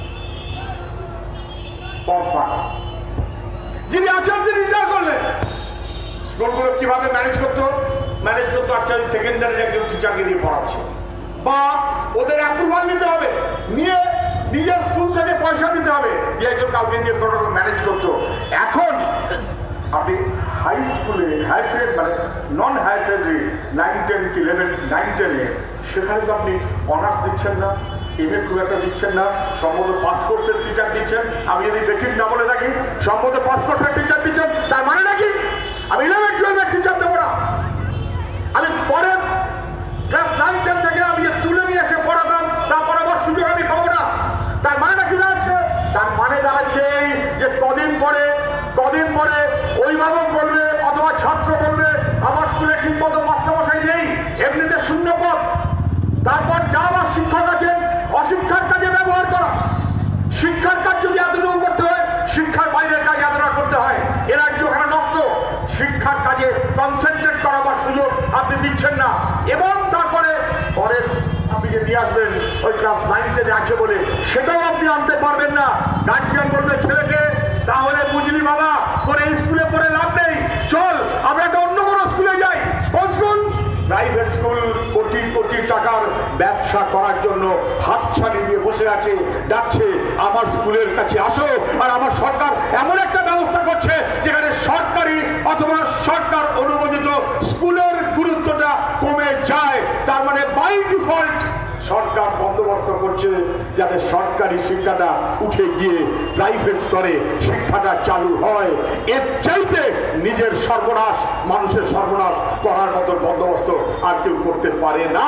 পদ ফাঁকা। যিনি আছেন তিনি রিটায়ার করলেন। স্কুলগুলো কিভাবে ম্যানেজ করতো? আচ্ছা সেকেন্ডারি একজন টিচারকে দিয়ে পড়াচ্ছে, বা ওদের অ্যাপ্রুভাল নিতে হবে, নিয়ে নিজের স্কুল থেকে পয়সা দিতে হবে, যে একজন কাউকে দিয়ে ম্যানেজ করতো। এখন আপনি হাই স্কুলে, হায়ার সেকেন্ডারি মানে নন হায়ার সেকেন্ডারি 9, 10 কি 11, 9, 10-এ সেখানে তো আপনি অনার্স দিচ্ছেন না, এমএ খুব একটা দিচ্ছেন না, সম্ভবত পাস কোর্সের টিচার দিচ্ছেন। আমি যদি বেঠিক না বলে থাকি, সম্ভবত পাস কোর্সের টিচার দিচ্ছেন। তার মানে নাকি আমি 11, 12-এর টিচার দেবো না? আমি পরের ক্লাস 9, 10 থেকে আমি তুলে নিয়ে এসে পড়াতাম, তারপরে আমার সুযোগ আমি পাবো না। তার মানে নাকি দাঁড়াচ্ছে? তার মানে দাঁড়াচ্ছে যে কদিন পরে অভিভাবক বলবে অথবা ছাত্র বলবে আমার স্কুলে ঠিক মতো মাস্টারমশাই নেই, এমনিতে শূন্য পদ। তারপর যা আমার শিক্ষক আছেন অশিক্ষার কাজে ব্যবহার করা। শিক্ষার কাজ যদি এতটুকু করতে হয়, শিক্ষার বাইরের কাজ এতটা করতে হয়। এ রাজ্য ওখানে নষ্ট। শিক্ষার কাজে কনসেন্ট্রেট করাবার সুযোগ আপনি দিচ্ছেন না। এবং তারপরে পরের আপনি যে নিয়ে আসবেন ওই ক্লাস 9, 10-এ আসে বলে, সেটাও আপনি আনতে পারবেন না। গার্জিয়ান বলবে ছেলেকে, তাহলে বুঝলি বাবা তোর এই স্কুলে পড়ে লাভ নেই, চল আমরা একটা অন্য কোনো স্কুলে যাই। কোন school? Private school. Crore crore টাকার ব্যবসা করার জন্য হাতছানি দিয়ে বসে আছে, ডাকছে আমার স্কুলের কাছে আসো। আর আমার সরকার এমন একটা ব্যবস্থা করছে যেখানে সরকারি অথবা সরকার অনুমোদিত স্কুলের গুরুত্বটা কমে যায়। তার মানে বাই ডিফল্ট সরকার বন্দোবস্ত করছে যাতে সরকারি শিক্ষাটা উঠে গিয়ে প্রাইভেট স্তরে শিক্ষাটা চালু হয়। এর চাইতে নিজের সর্বনাশ, মানুষের সর্বনাশ করার মতো বন্দোবস্ত আর কেউ করতে পারে না।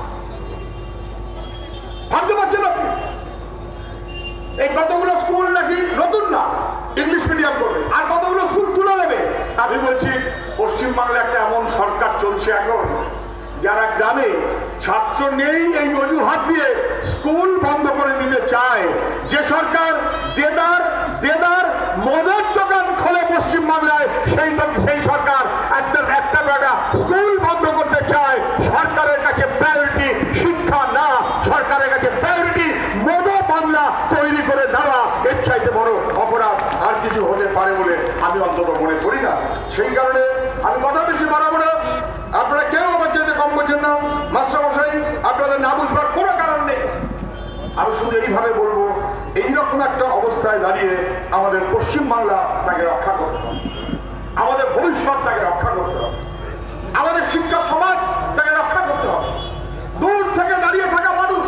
ভাবতে পারছেন আপনি? এই কতগুলো স্কুল নাকি নতুন না, ইংলিশ মিডিয়াম করবে, আর কতগুলো স্কুল তুলে নেবে। আমি বলছি পশ্চিমবাংলায় একটা এমন সরকার চলছে এখন, যারা গ্রামে ছাত্র নেই এই অজুহাত দিয়ে স্কুল বন্ধ করে দিতে চায়। যে সরকার দেদার মদের দোকান খোলে পশ্চিমবাংলায়, সেই সরকার একটা স্কুল বন্ধ করতে চায়। সরকারের কাছে প্রায়োরিটি শিক্ষা না, সরকারের কাছে প্রায়োরিটি মদ বাংলা তৈরি করে দেওয়া। এর চাইতে বড় অপরাধ আর কিছু হতে পারে বলে আমি অন্তত মনে করি না। সেই কারণে আমি কথা বেশি বাড়াবো না। আপনারা কেউ আমার চাইতে কম করছেন না। মাস্টারমশাই আপনাদের না বুঝবার কোনো কারণ নেই। আমি শুধু এইভাবে বলবো, এইরকম একটা অবস্থায় দাঁড়িয়ে আমাদের পশ্চিমবাংলা তাকে রক্ষা করতে হবে, আমাদের ভবিষ্যৎ তাকে রক্ষা করতে হবে, আমাদের শিক্ষা সমাজ তাকে রক্ষা করতে হবে। দূর থেকে দাঁড়িয়ে থাকা মানুষ,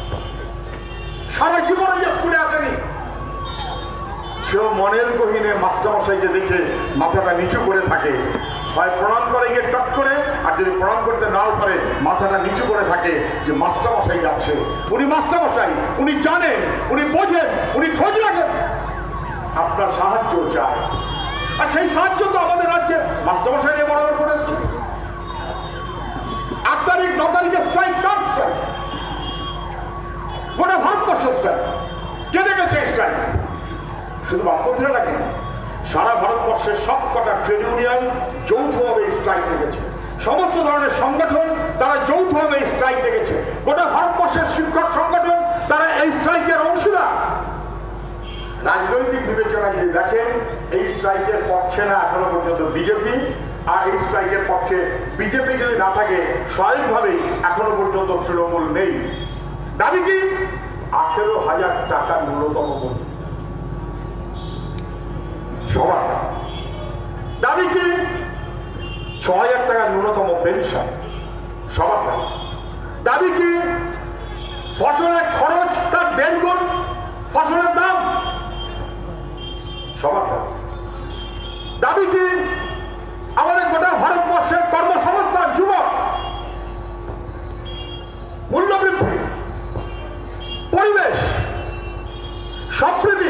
সারা জীবনে যে স্কুলে আসেনি, সেও মনের গহীনে মাস্টারমশাইকে দেখে মাথাটা নিচু করে থাকে। হয় প্রণাম করে গিয়ে টক করে, আর যদি প্রণাম করতে নাও পারে মাথাটা নিচু করে থাকে যে মাস্টারমশাই যাচ্ছে। উনি মাস্টারমশাই, উনি জানেন, উনি বোঝেন, উনি খোঁজ রাখেন, আপনার সাহায্য চায়। আর সেই সাহায্য তো আমাদের রাজ্যে মাস্টারমশাই নিয়ে বরাবর করে এসছে। 8 তারিখ 9 তারিখে স্ট্রাইক, নট স্ট্রাইক, গোটা ভারতবর্ষের স্ট্রাইক। কে ডেকেছে স্ট্রাইক? শুধু বামপন্থীরা নাকি, সারা ভারতবর্ষের সব কটা ট্রেড ইউনিয়ন যৌথভাবে স্ট্রাইক ডেকেছে। সমস্ত ধরনের সংগঠন তারা যৌথভাবে স্ট্রাইক ডেকেছে। গোটা ভারতবর্ষের শিক্ষক সংগঠন তারা এই স্ট্রাইকের অংশীদার। রাজনৈতিক বিবেচনা যদি দেখেন, এই স্ট্রাইকের পক্ষে না এখনো পর্যন্ত বিজেপি, আর এই স্ট্রাইকের পক্ষে বিজেপি যদি না থাকে স্বাভাবিকভাবেই এখনো পর্যন্ত তৃণমূল নেই। দাবি কি? 18,000 টাকা ন্যূনতম মজুরি সবার। দাবি কি? 6,000 টাকা ন্যূনতম পেনশন সবার। দাবি কি? ফসলের খরচ তার 1.5 গুণ ফসলের দাম সবার। দাবি কি? আমাদের গোটা ভারতবর্ষের কর্মসংস্থান, যুবক পরিবেশ, সম্প্রীতি,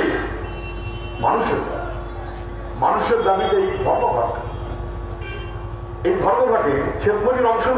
মানুষের দাবিতে এই ধর্মঘটে ক্ষেতমজুর অংশ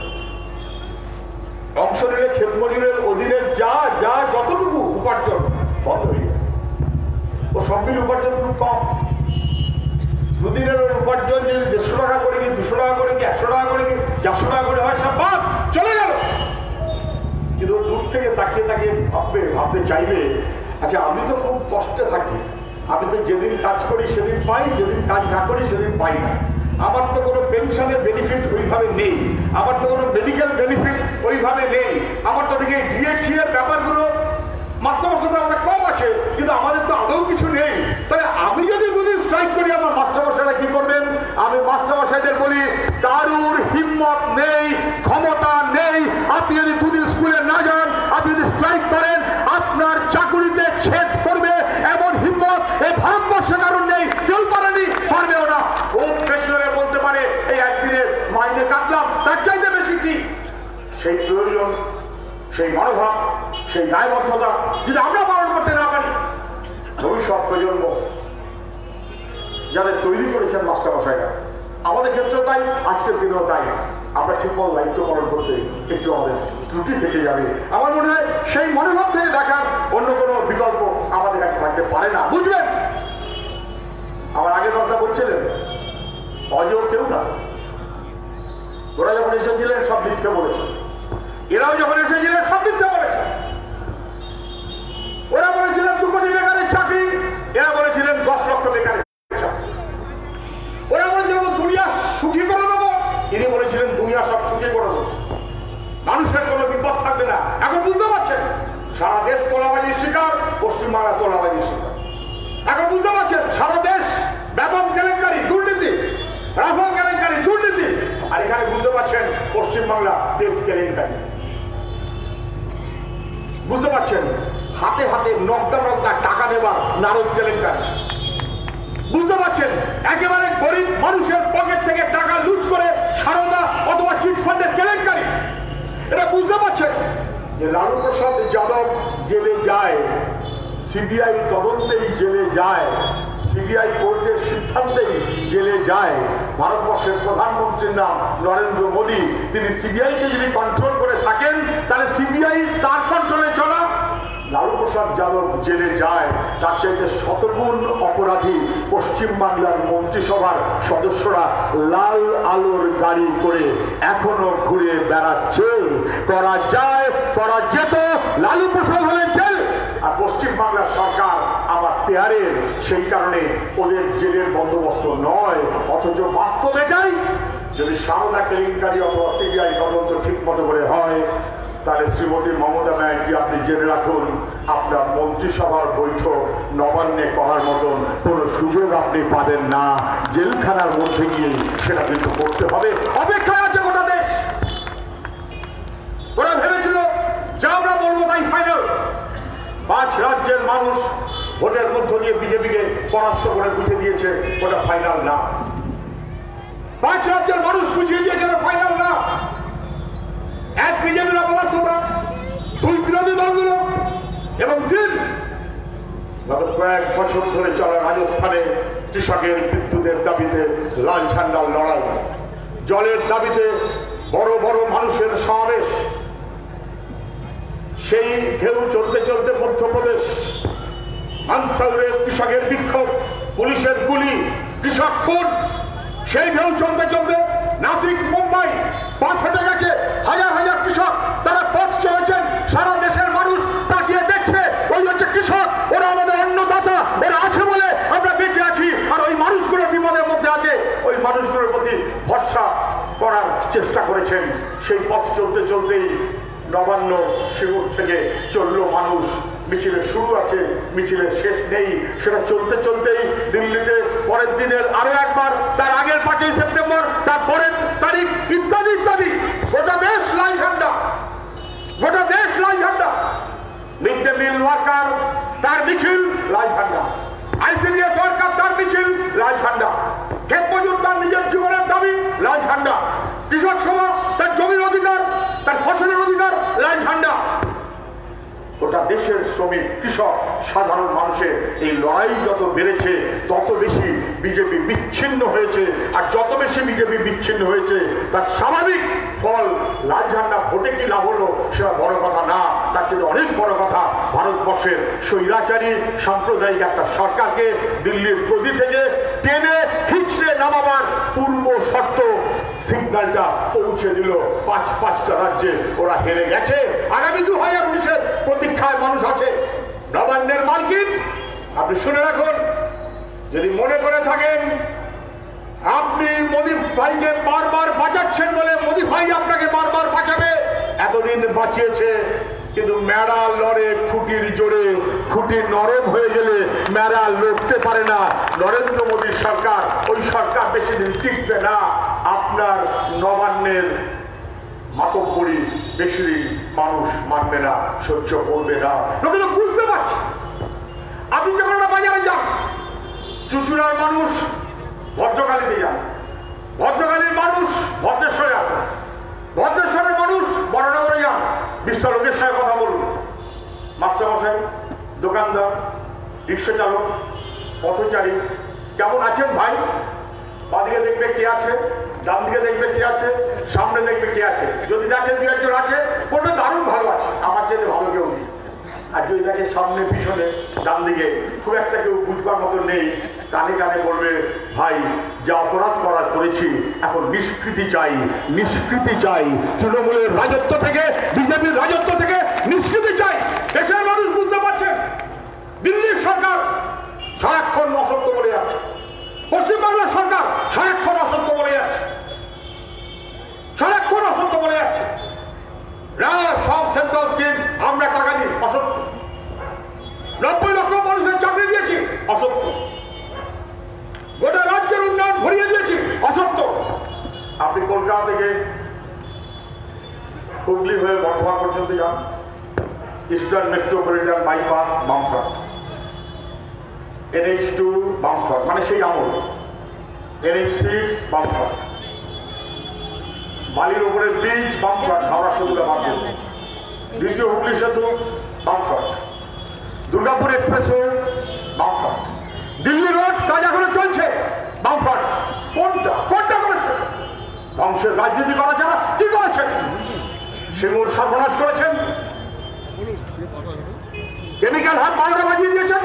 নিলে ক্ষেতমজুরের অধীনে যা যতটুকু উপার্জন বন্ধ হয়ে যায়। ও সবদিন উপার্জন খুব কম। দুদিনের ওই উপার্জন যদি 150 টাকা করে কি 200 টাকা করে কি 100 টাকা করে কি 400 টাকা করে হয়, সব বাদ চলে গেল। কিন্তু দূর থেকে তাকিয়ে ভাবতে চাইবে, আচ্ছা আমি তো খুব কষ্টে থাকি, আমি তো যেদিন কাজ করি সেদিন পাই, যেদিন কাজ না করি সেদিন পাই না। আমার তো কোনো পেনশনের বেনিফিট ওইভাবে নেই, আমার তো কোনো মেডিকেল বেনিফিট ওইভাবে নেই, আমার তো ওদিকে ডিএটি এর ব্যাপারগুলো মাস্টারমশাই আমাদের কম আছে, কিন্তু আমাদের তো আদৌ কিছু নেই। তাহলে আমি যদি দুদিন স্ট্রাইক করি, আমার মাস্টারমশাইরা কি করবেন? আমি মাস্টারমশাইদের বলি, কারুর হিম্মত নেই, ক্ষমতা নেই। আপনি যদি দুদিন স্কুলে না যান, আপনি যদি স্ট্রাইক করেন, আপনার চাকুরিতে ছেদ করবে এমন হিম্মত এই ভারতবর্ষে কারণ নেই, কেউ পারেনি, পারবেও না। ও পেছনে বলতে পারে এই একদিনের মাইনে কাটলাম, তার চাইতে বেশি কি? সেই প্রয়োজন, সেই মনোভাব, সেই দায়বদ্ধতা যদি আমরা পালন করতে না পারি, ভবিষ্যৎ প্রজন্ম যাদের তৈরি করেছেন মাস্টারমশাইরা, আমাদের ক্ষেত্রেও তাই, আজকের দিনেও তাই, আমরা ঠিকমতো দায়িত্ব পালন করতে একটু আমাদের ত্রুটি থেকে যাবে। আমার মনে হয় সেই মনোভাব থেকে দেখার অন্য কোনো বিকল্প আমাদের কাছে থাকতে পারে না। বুঝবেন, আমার আগের কথা বলছিলেন, অজয় কেউ না। ওরা যখন এসেছিলেন সব মিথ্যে বলেছেন, এরাও যখন এসেছিলেন সব মিথ্যে বলেছেন। ওরা বলেছিলেন 2 কোটি বেকারের চাকরি, এরা বলেছিলেন 10 লক্ষ বেকারের চাকরি। ওরা বলেছিলেন দুনিয়া সুখী করে দেবো, ইনি বলেছিলেন দুনিয়া সব সুখী করে দেবো, মানুষের কোনো বিপদ থাকবে না। এখন বুঝতে পারছেন সারা দেশ তোলাবাজির শিকার, পশ্চিমবাংলা তোলাবাজির শিকার। এখন বুঝতে পারছেন সারা দেশ ব্যাপক কেলেঙ্কারি, দুর্নীতি, রাফাল কেলেঙ্কারি, দুর্নীতি, আর এখানে বুঝতে পারছেন পশ্চিমবাংলা টেট কেলেঙ্কারি। বুঝতে পারছেন হাতে হাতে নগদা টাকা নেবার নারদ কেলেঙ্কারি। বুঝতে পারছেন একেবারে গরিব মানুষের পকেট থেকে টাকা লুট করে সারদা অথবা চিটফান্ডের কেলেঙ্কারি। এটা বুঝতে পারছেন যে লালু প্রসাদ যাদব জেলে যায়, সিবিআই তদন্তেই জেলে যায়, সিবিআই কোর্টের সিদ্ধান্তেই জেলে যায়। ভারতবর্ষের প্রধানমন্ত্রীর নাম নরেন্দ্র মোদী, তিনি সিবিআইকে যদি কন্ট্রোল করে থাকেন, তাহলে সিবিআই তার কন্ট্রোলে চলা। লালু প্রসাদ যাদব জেলে যায়, তার চাইতে 100 গুণ অপরাধী পশ্চিমবাংলার মন্ত্রিসভার সদস্যরা লাল আলোর গাড়ি করে এখনো ঘুরে বেড়াচ্ছে। করা যায়, করা যেত, লালু প্রসাদ হলে জেল। আর পশ্চিমবাংলার সরকার আমার পেয়ারের, সেই কারণে ওদের জেলের বন্দোবস্ত নয়। অথচ বাস্তব এটাই, যদি সারদা কেলেঙ্কারি অথবা সিবিআই তদন্ত ঠিক মতো করে হয়, তাহলে শ্রীমতী মমতা ব্যানার্জি আপনি জেনে রাখুন, আপনার মন্ত্রিসভার বৈঠক নবান্নে করার মতন কোনো সুযোগ আপনি পাবেন না। জেলখানার মধ্যে গিয়ে সেটা কিন্তু করতে হবে। অপেক্ষায় আছে গোটা দেশ। ওরা ভেবেছিল যা আমরা বলবো তাই ফাইনাল। 5 রাজ্যের মানুষ ভোটের মধ্য দিয়ে বিজেপিকে পরাস্ত করে বুঝে দিয়েছে ওটা ফাইনাল না। 5 রাজ্যের মানুষ বুঝিয়ে দিয়েছে ওটা ফাইনাল না। এক বিজেপির অপদার্থতা, 2 বিরোধী দলগুলো, এবং 3 গত কয়েক বছর ধরে চলা রাজস্থানে কৃষকের বিদ্যুতের দাবিতে লাল ঝান্ডার লড়াই, জলের দাবিতে বড় বড় মানুষের সমাবেশ, সেই ঢেউ চলতে চলতে মধ্যপ্রদেশ মানসাউরে কৃষকের বিক্ষোভ, পুলিশের গুলি, কৃষক খুন, সেই ঢেউ চলতে চলতে নাসিক, মুম্বাই পা ফেটে গেছে। হাজার হাজার কৃষক তারা পথ চলেছেন, সারা দেশের মানুষ তাকিয়ে দেখছে। ওই হচ্ছে কৃষক, ওরা আমাদের অন্নদাতা, ওরা আছে বলে আমরা বেঁচে আছি। আর ওই মানুষগুলো বিপদের মধ্যে আছে, ওই মানুষগুলোর প্রতি ভরসা করার চেষ্টা করেছেন। সেই পথ চলতে চলতেই নবান্ন শিবির থেকে চললো মানুষ। মিছিলের শুরু আছে, মিছিলের শেষ নেই। সেটা চলতে চলতেই দিল্লিতে পরের দিনের আরো একবার, তার আগের 5ই সেপ্টেম্বর, তার পরের তারিখ, ইত্যাদি ইত্যাদি। গোটা দেশ লাল ঝান্ডা, গোটা দেশ লাল ঝান্ডা। মিড ডে মিল ওয়ার্কার তার মিছিল লাল ঝান্ডা, আইসিডিএস ওয়ার্কার তার মিছিল লাল ঝান্ডা, ক্ষেত মজুর তার নিজের জীবনের দাবি লাল ঝান্ডা, কৃষক সভা তার জমির অধিকার, তার ফসলের অধিকার লাল ঝান্ডা। গোটা দেশের শ্রমিক, কৃষক, সাধারণ মানুষের এই লড়াই যত বেড়েছে তত বেশি বিজেপি বিচ্ছিন্ন হয়েছে। আর যত বেশি বিজেপি বিচ্ছিন্ন হয়েছে তার স্বাভাবিক ফল লাল ঝান্ডা ভোটে কি লাভ হলো সেটা বড় কথা না, তার চেয়ে অনেক বড় কথা ভারতবর্ষের স্বৈরাচারী সাম্প্রদায়িক একটা সরকারকে দিল্লির গদি থেকে টেনে হিচড়ে নামাবার পূর্ব শর্ত সিগন্যালটা পৌঁছে দিল। পাঁচটা রাজ্যে ওরা হেরে গেছে। আগামী 2019-এর প্রতীক্ষায় মানুষ আছে। নবান্নের মালকিন আপনি শুনে রাখুন, যদি মনে করে থাকেন আপনি মোদী ভাইকে বারবার বাঁচাচ্ছেন বলে মোদী ভাই আপনাকে বারবার বাঁচাবে, এতদিন বাঁচিয়েছে, কিন্তু মেড়া লড়ে খুঁটির জোরে, খুঁটি নরম হয়ে গেলে মেড়া লড়তে পারে না। নরেন্দ্র মোদীর সরকার, ওই সরকার বেশি দিন টিকবে না। আপনার নবান্নের মাতব্বরি বেশি দিন মানুষ মানবে না, সহ্য করবে না। লোকেরা বুঝতে পারছে। আপনি যখন একটা বাজারে যান, চুচুড়ার মানুষ ভদ্রকালীতে যান, ভদ্রকালীর মানুষ ভদ্রেশ্বরে আসেন, ভদ্রেশ্বরের মানুষ বড়নগরে যান, 20টা লোকের সঙ্গে কথা বলুন। মাস্টারমশাই, দোকানদার, রিক্সা চালক, পথচারী, কেমন আছেন ভাই? বাদিকে দেখবে কে আছে, ডান দিকে দেখবে কে আছে, সামনে দেখবে কে আছে। যদি দেখে 2-1 আছে, বলবে দারুণ ভালো আছে, আমার চেয়ে ভালো কেউ নেই। আর যদি দেখে সামনে পিছনে ডান দিকে খুব একটা কেউ বুঝবার মতো নেই, কানে কানে বলবে ভাই যা অপরাধ করার করেছি, এখন নিষ্কৃতি চাই, নিষ্কৃতি চাই। তৃণমূলের রাজত্ব থেকে, বিজেপির রাজত্ব থেকে নিষ্কৃতি চাই। দেশের মানুষ বুঝতে পারছেন দিল্লির সরকার সারাক্ষণ অসত্য বলে যাচ্ছে, পশ্চিমবাংলার সরকার সারাক্ষণ অসত্য বলে যাচ্ছে, সারাক্ষণ অসত্য বলে যাচ্ছে। সব সেন্ট্রাল স্কিম আমরা টাকা দিই, অসত্য। 90 লক্ষ মানুষের চাকরি দিয়েছি, অসত্য। গোটা রাজ্যের উন্নয়ন ভরিয়ে দিয়েছি, অসত্য। আপনি কলকাতা থেকে হুগলি হয়ে বর্ধমান পর্যন্ত যান, ইস্টার্ন মেট্রোপলিটন বাইপাস বামফ্রন্ট, NH2 বামফ্রন্ট, মানে সেই আমল, NH6 বামফ্রন্ট, বালির উপরে ব্রিজ বামফ্রন্ট, হাওড়া সেতুটা মাধ্যমে, দ্বিতীয় হুগলি সেতু বামফ্রন্ট, দুর্গাপুর এক্সপ্রেসওয়ে বামফ্রন্ট, দিল্লি রোড কাজ এখনো চলছে বামফ্রন্ট। কোনটা করেছে? ধ্বংসের রাজনীতি করা ছাড়া কি করেছেন? সিঙ্গুর সর্বনাশ করেছেন, কেমিক্যাল হাব 12টা বাজিয়ে দিয়েছেন,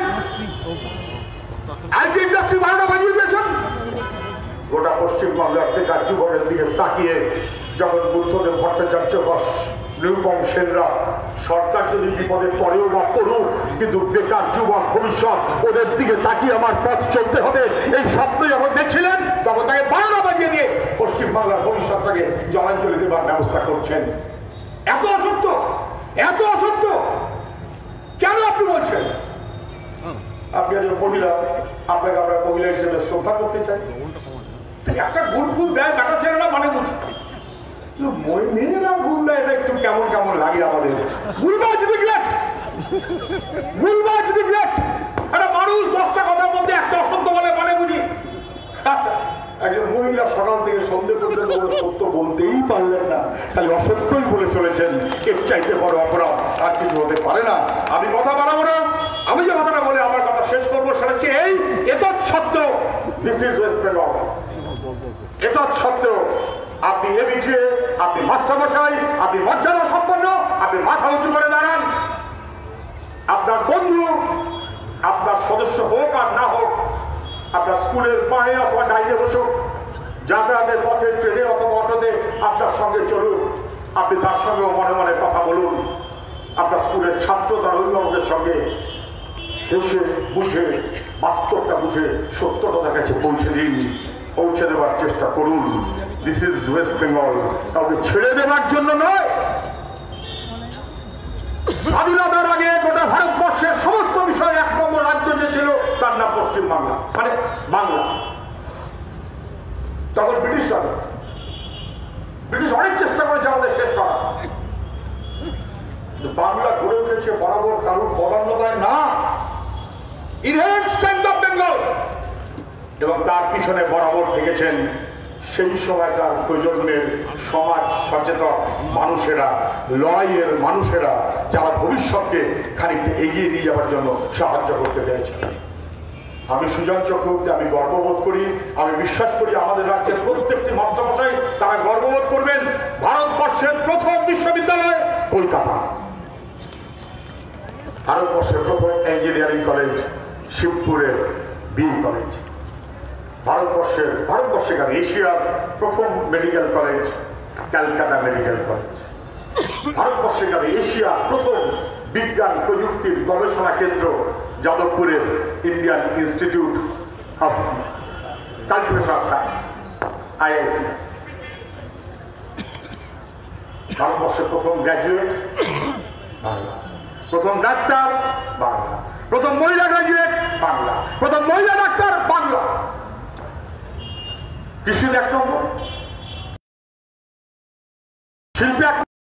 আইটি ইন্ডাস্ট্রি 12টা বাজিয়ে দিয়েছেন। গোটা পশ্চিমবাংলার বেকার যুবকের দিকে তাকিয়ে যখন বুদ্ধদেব ভট্টাচার্য বস, নিরুপম সেনরা, সরকার যদি বিপদে পড়েও বা পড়ুক, কিন্তু বেকার যুবক ভবিষ্যৎ ওদের দিকে তাকিয়ে আমার পথ চলতে হবে, এই স্বপ্ন যখন দেখছিলেন তখন তাকে 12টা বাজিয়ে দিয়ে পশ্চিমবাংলার ভবিষ্যৎটাকে জলাঞ্জলি দেবার ব্যবস্থা করছেন। এত অসত্য, এত অসত্য কেন আপনি বলছেন? আপনি একজন মহিলা, আপনাকে আমরা মহিলা হিসেবে শ্রদ্ধা করতে চাই। একটা গুল দেয় বেটা ছেলেরা, মানে বুঝি মেয়েরা গুল দেয়, এটা একটু কেমন কেমন লাগে আমাদের। গুলবাজ রিগ্রেট, গুলবাজ রিগ্রেট। একটা মানুষ 10টা কথার মধ্যে একটা অসত্য বলে, মানে বুঝি। একজন মহিলা সকাল থেকে সন্ধ্যে পর্যন্ত সত্য বলতেই পারলেন না, খালি অসত্যই বলে চলেছেন। এর চাইতে বড় অপরাধ আর কিছু হতে পারে না। আমি কথা বাড়াবো না, আমি যে কথাটা বলে আমার কথা শেষ করবো সেটা হচ্ছে এই, এতৎ সত্ত্বেও দিস ইজ ওয়েস্ট বেঙ্গল। এতৎ সত্ত্বেও আপনি এ বিষয়ে, আপনি মাস্টারমশাই, আপনি মর্যাদা সম্পন্ন, আপনি মাথা উঁচু করে দাঁড়ান। আপনার বন্ধু, আপনার সদস্য হোক আর না হোক, আপনার স্কুলের পায়ে অথবা ডাইনে বসুক, যাতায়াতের পথে ট্রেনে অথবা অটোতে আপনার সঙ্গে চলুন, আপনি তার সঙ্গেও মনে মনে কথা বলুন। আপনার স্কুলের ছাত্র তার অভিভাবকের সঙ্গে বসে বুঝে, বাস্তবটা বুঝে সত্যটা তার কাছে পৌঁছে দিন, পৌঁছে দেওয়ার চেষ্টা করুন। This is West Bengal. কাউকে ছেড়ে দেওয়ার জন্য নয়। স্বাধীনতার আগে গোটা ভারতবর্ষের সমস্ত বিষয় 1 নম্বর রাজ্য যে ছিল তার নাম পশ্চিমবাংলা, মানে বাংলা। তখন ব্রিটিশ অনেক চেষ্টা করেছে আমাদের শেষ করা। বাংলা গড়ে উঠেছে বরাবর কারোর বদান্যতায় না, ইনহেরেন্ট স্ট্রেংথ অফ বেঙ্গল। এবং তার পিছনে বরাবর থেকেছেন সেই সময়কার প্রজন্মের সমাজ সচেতন মানুষেরা, লড়াইয়ের মানুষেরা, যারা ভবিষ্যৎকে খানিকটা এগিয়ে নিয়ে যাওয়ার জন্য সাহায্য করতে পেরেছে। আমি সুজন চক্রবর্তী, আমি গর্ববোধ করি, আমি বিশ্বাস করি আমাদের রাজ্যের প্রত্যেকটি মাস্টারমশাই তারা গর্ববোধ করবেন। ভারতবর্ষের প্রথম বিশ্ববিদ্যালয় কলকাতা, ভারতবর্ষের প্রথম ইঞ্জিনিয়ারিং কলেজ শিবপুরের বি কলেজ, ভারতবর্ষে কেন এশিয়ার প্রথম medical college Calcutta medical college, ভারতবর্ষে কেন এশিয়ার প্রথম বিজ্ঞান প্রযুক্তির গবেষণা কেন্দ্র যাদবপুরের Indian institute of cultivation of science IICS, ভারতবর্ষের প্রথম গ্র্যাজুয়েট বাংলা, প্রথম ডাক্তার বাংলা, প্রথম মহিলা গ্র্যাজুয়েট বাংলা, প্রথম মহিলা ডাক্তার বাংলা। কৃষির 1 নম্বর, শিল্পে